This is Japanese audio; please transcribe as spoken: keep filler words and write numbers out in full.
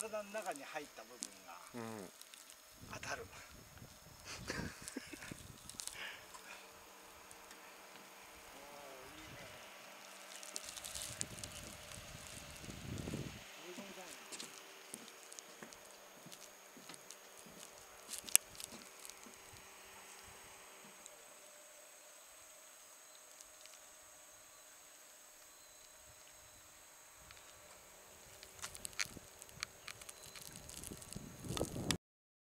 体の中に入った部分がうん当たる